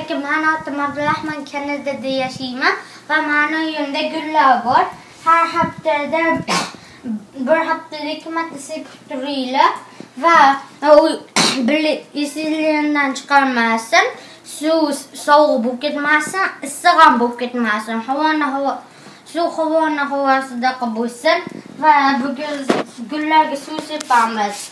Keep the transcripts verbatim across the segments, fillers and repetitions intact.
Aleyküm, ben adım Abdurrahman, Kanada'da yaşayman ve bana yönde güllar var. Her haftada bir haftalık maddesi kuturuyla ve o izlerinden çıkarmazsın. Su soğuk bu gitmezsin, ısıran bu gitmezsin. Havana hava, su havana havası da kabulsün ve bu güllerge su sepamaz.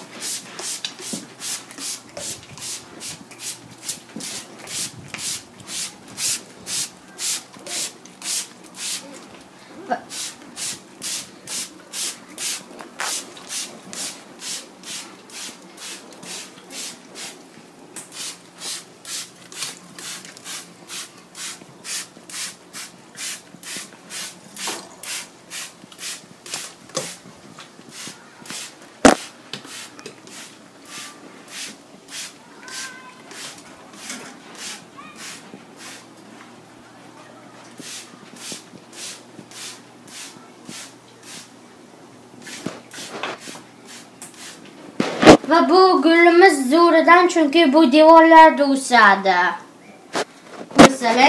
Ve bu gülümüz zordan çünkü bu divarlarda uzadı. Mesela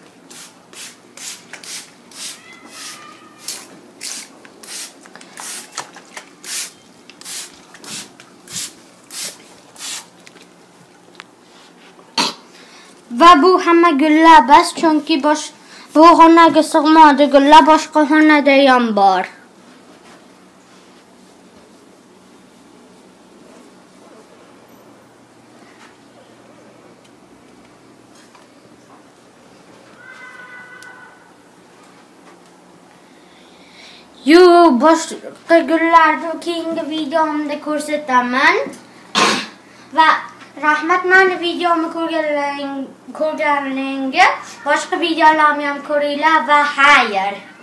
ve bu hamma güller bas çünkü boş bu xonaga sig'maydi gullar boshqa xonada ham bor. Yo, boshqa gullarni keyingi videomda ko'rsataman. Va rahmat, meni videomni ko'rganlaringga, boshqa videolarni ham ko'ringlar va xayr.